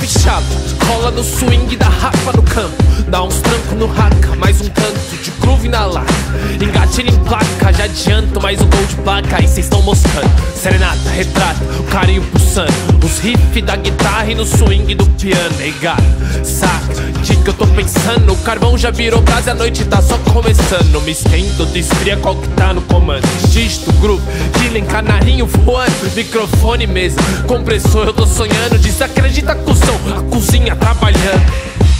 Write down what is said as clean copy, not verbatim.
capixaba, cola no swing da rapa no campo. Dá uns trancos no raca, mais um tanto de groove na lata. Engatilha em placa, já adianto mais um gol de placa. Aí cês tão moscando, serenata, retrata, o carinho pulsando, os riffs da guitarra e no swing do piano. Ei gata, saca, de que eu tô pensando, o carvão já virou brasa e a noite tá só começando. Me esquento, te esfria qual que tá no comando. Gisto, groove, killing, canarinho voando, microfone, mesa, compressor, eu tô sonhando. Desacredita, cuzão, a cozinha trabalhando.